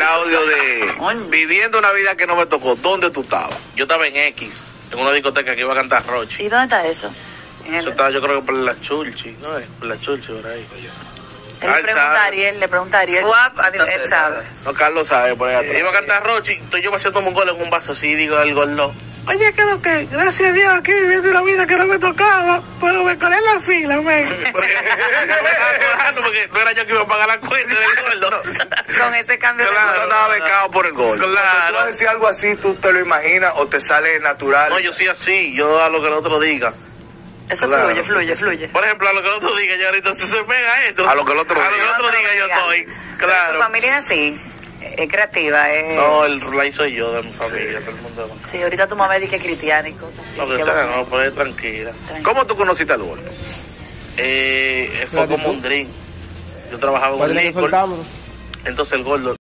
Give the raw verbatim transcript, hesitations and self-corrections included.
audio de viviendo una vida que no me tocó. ¿Dónde tú estabas? Yo estaba en X, en una discoteca que iba a cantar Rochi. ¿Y dónde está eso? Eso estaba yo creo que por la Chulchi, ¿no? Por la Chulchi, por ahí. Él le pregunta a Ariel, le pregunta a Ariel. Guap, él sabe. No, Carlos sabe por ahí atrás. Iba a cantar Rochi, estoy yo haciendo un gol en un vaso así y digo el gol no. Oye, creo que, gracias a Dios, aquí viviendo una vida que no me tocaba, pero me colé en la fila, men. Porque no era yo que iba a pagar la cuenta del gordo. Con ese cambio claro, de no estaba becado por el gol. Claro. Cuando tú vas a decir algo así, ¿tú te lo imaginas o te sale natural? No, yo sí así, yo a lo que el otro diga. Eso claro. fluye, fluye, fluye. Por ejemplo, a lo que el otro diga, yo ahorita se pega eso. A lo que el otro a diga. A lo que el otro diga, yo estoy. Claro. Tu familia es así, es creativa, es... No, el la hizo yo de mi familia, todo el mundo. Sí, ahorita tu mamá dice que es cristiana y cosas. No, pero espera, no, pues tranquila. tranquila. ¿Cómo tú conociste al gordo? Eh, fue como un drink. Yo trabajaba en un licor. Entonces el gordo